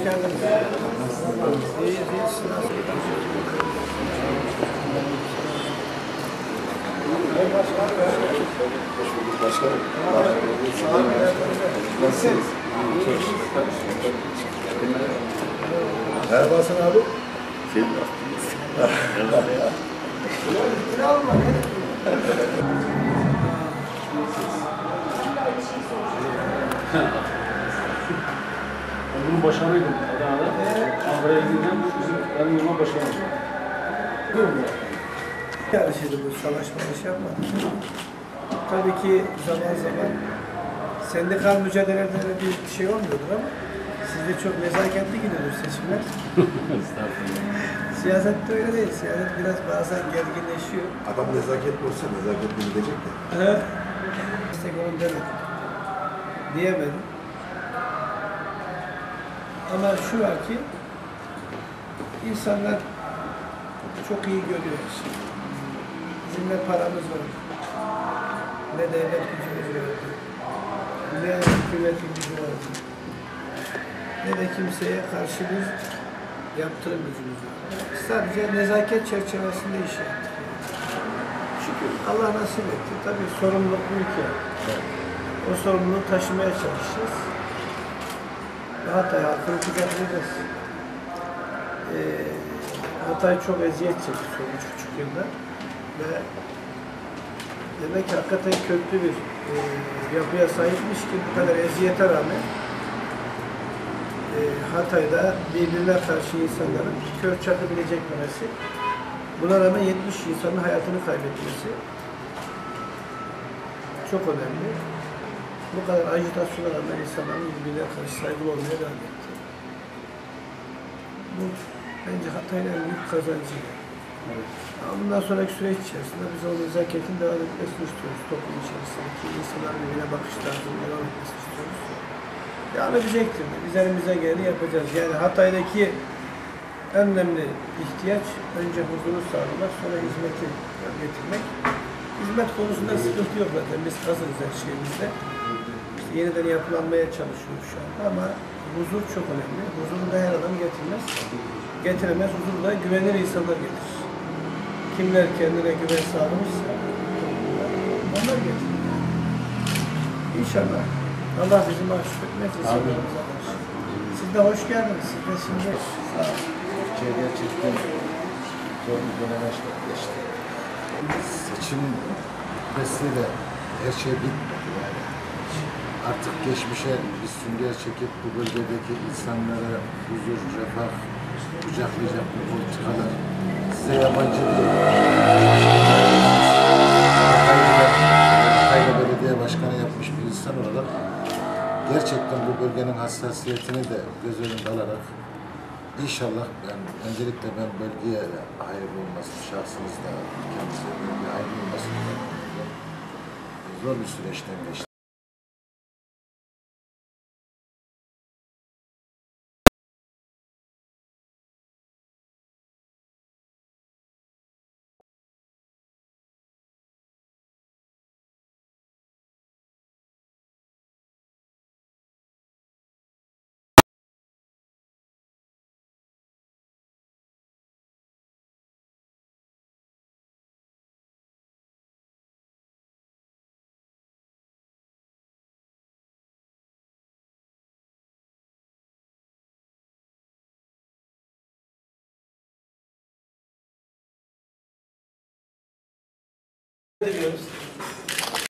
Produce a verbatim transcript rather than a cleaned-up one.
geldiniz. İyi, iyi. Başkanım. Nasılsınız? Merhabasın abi. Senin Ben bunun başkanıydım Adana'da. Ankara'ya gidince bizim benim yılma başkanıydım. Değil mi? Yani şeydi bu savaş savaş yapmadık. Tabii ki zaman zaman sendikal mücadelelerde bir şey olmuyordur ama sizde çok nezaketli gidiyor seçimler. Siyasette öyle değil. Siyaset biraz bazen gerginleşiyor. Adam nezaketli olsa nezaketli gidecek de. İstek olun demedim. Diyemedim. Ama şu var ki insanlar çok iyi görüyor. Bizim ne paramız var, ne devlet gücümüz var, ne hükümetin gücü var, ne de kimseye karşı bir yaptırım gücümüz var. Sadece nezaket çerçevesinde iş yaptık. Şükür. Allah nasip etti. Tabii sorumluluk büyük ya. O sorumluluğu taşımaya çalışacağız. Hatay halkını kucaklayacağız. Ee, Hatay çok eziyet çekti son üç buçuk yılda. Ve demek ki hakikaten köklü bir e, yapıya sahipmiş ki bu kadar eziyete rağmen e, Hatay'da birbirine karşı insanların kör çakabilecek demesi, buna rağmen yetmiş insanın hayatını kaybetmesi çok önemli. Bu kadar ajitasyona rağmen insanların birbirine karşı saygılı olmaya devam etti. Bu bence Hatay'ın en büyük kazancı. Evet. Ama bundan sonraki süreç içerisinde biz o nezaketin devam etmesini istiyoruz. Toplum içerisindeki insanların birbirine bakış tarzının devam etmesini istiyoruz. Devam edecektir. Biz elimize geleni yapacağız. Yani Hatay'daki en önemli ihtiyaç önce huzuru sağlamak, sonra hizmeti getirmek. Hizmet konusunda sıkıntı yok zaten. Biz hazırız her şeyimizde. İşte yeniden yapılanmaya çalışıyoruz şu anda ama huzur çok önemli. Huzuru da her adam getirmez. Getiremez. Huzuru da güvenilir insanlar getirir. Kimler kendine güven sağlamışsa onlar getirir. İnşallah Allah bizi mahcup etmez. Siz de hoş geldiniz. Siz de şimdi sağ olun. Türkiye gerçekten zor bir döneme geçti. Seçim vesileyle her şey bitmedi yani. Artık geçmişe bir sünger çekip bu bölgedeki insanlara huzur, refah kucaklayacak bu politikalar size yabancı değil. Hatay'da belediye başkanı yapmış bir insan olarak gerçekten bu bölgenin hassasiyetini de göz önünde alarak İnşallah ben, öncelikle ben bölgeye hayırlı olmasını, şahsınızda kendinize bölgeye hayırlı olmasını zor bir süreçten geçti. Ediyoruz.